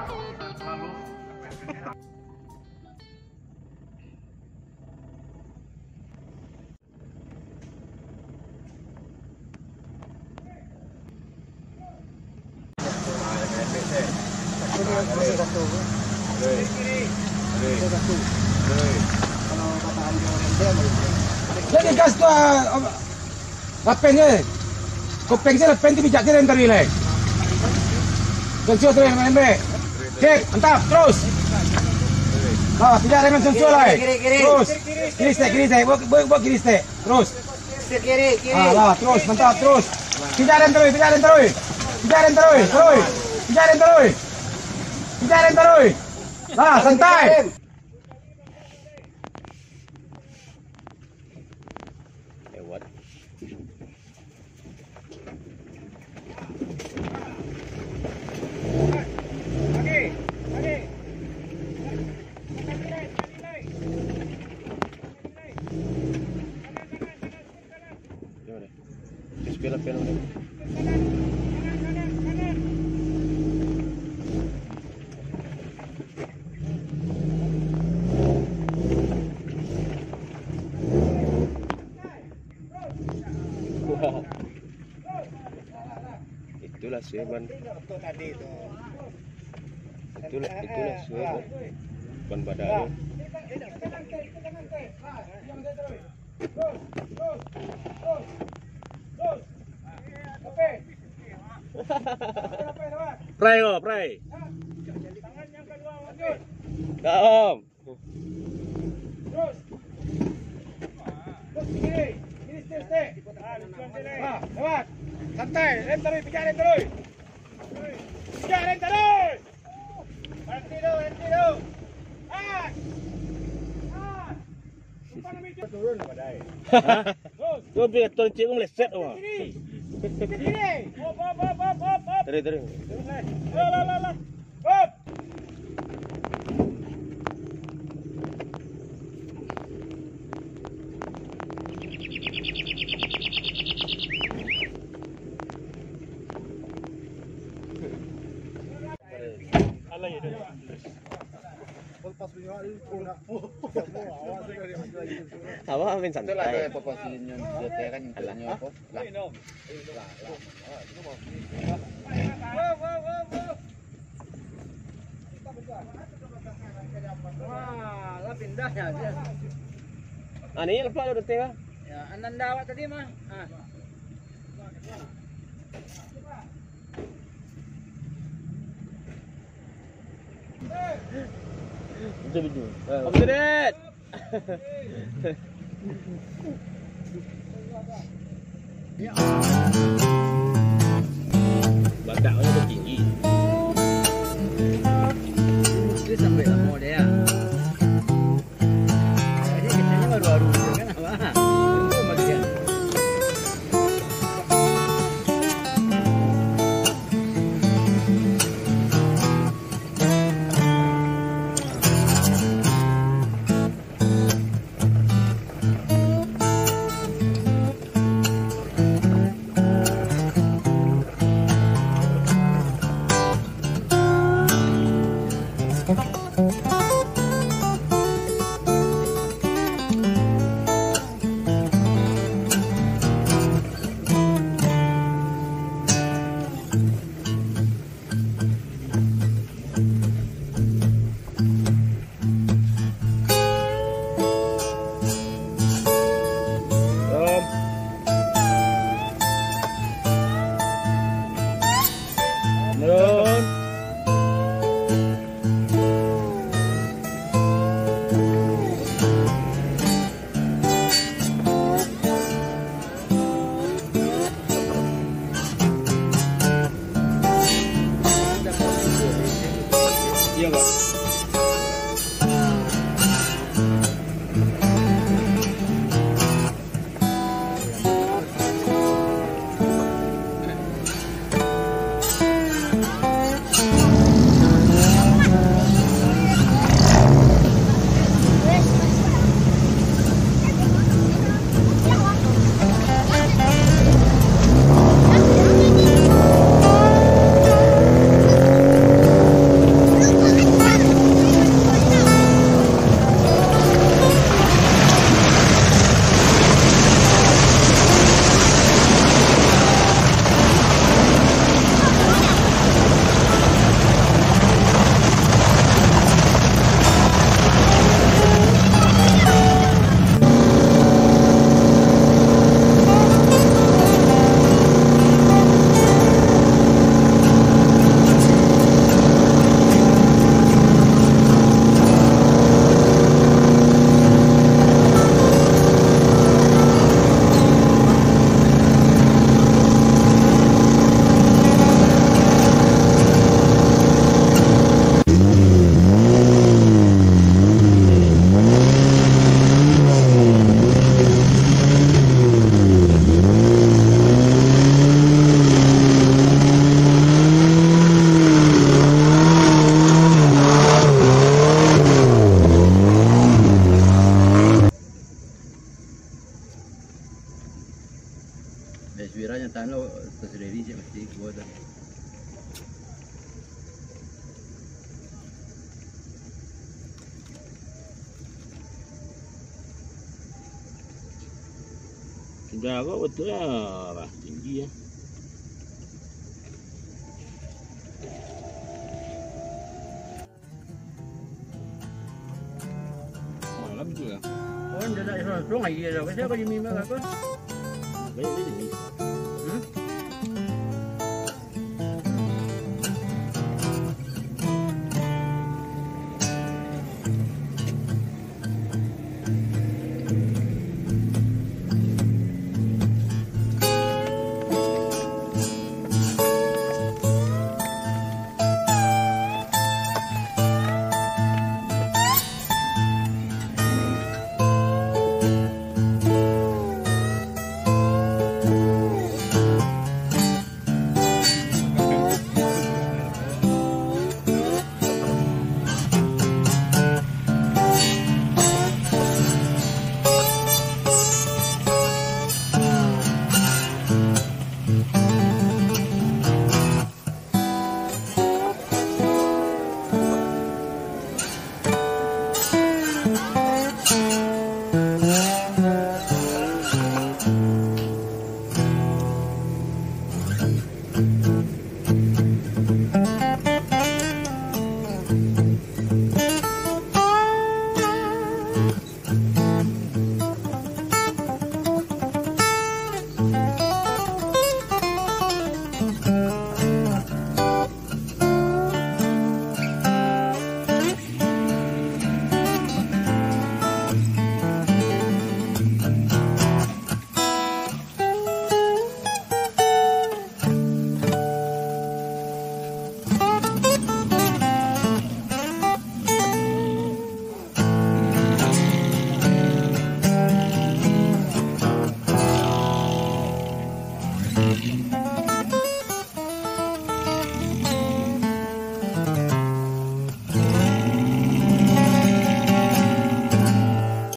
Jadi gas tu lapengnya, kopengnya lapeng tu bijak dia entar nilai. Sensor tu yang lembek. Cek, mantap, terus. Ah, tidak dengan sensor lah. Terus. Kiri stek, buat kiri stek. Terus. Kiri. Ah, terus, mantap, terus. Pijarin terus. Pijarin terus. Nah, santai. Lewat. Pela. Itulah Sweban. Itulah Sweban. Ban badan. Pray. Tangan yang kedua, okey. Dah Om. Terus. Terus kiri stek. Lewat. Santai, rem terus, pijarin terus. Berhenti dulu. Turun apa dah? Tu biar tuan cik pun meleset awak. Kiri. Hop. Terus. Lah. Hop. Awak main santai. Itulah dia proporsinya dia kan intinya apa? Wah, lah pindah ya dia. Ni lepas dah tengah. Ya, Ananda awak tadi mah. Betul. Update. Badaknya tu tinggi. Dia sampai lama dia. Jadi kecilnya baru-baru kan apa? Itu bagian. Sudah kok betul ya, bah, tinggi ya. Malam juga. Oh, dia nak sungai dia dah. Siapa dia mimpi aku? Baik ni.